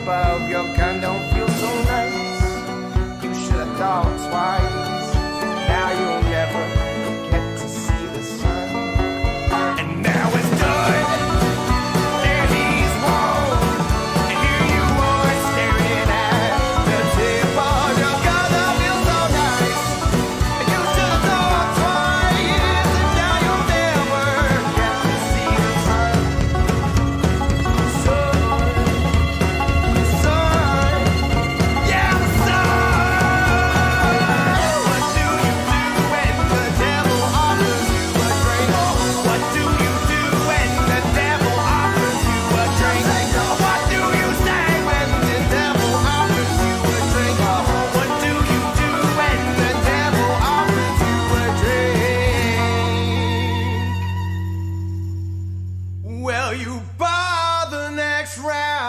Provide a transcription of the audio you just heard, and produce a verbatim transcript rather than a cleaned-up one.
above, your gun don't feel so nice. You should have thought twice. Now you'll never get to see the sun. And now it's done. There he's won. And here you are staring at the tip of your gun that feels so nice. And you should have thought twice. And now you'll never get to see the sun. Sun. Sun. Yeah, sun. What do you do when the devil offers you a drink? What do you do when the devil offers you a drink? What do you say when the devil offers you a drink? What do you do when the devil offers you a drink? Well, you buy the next round.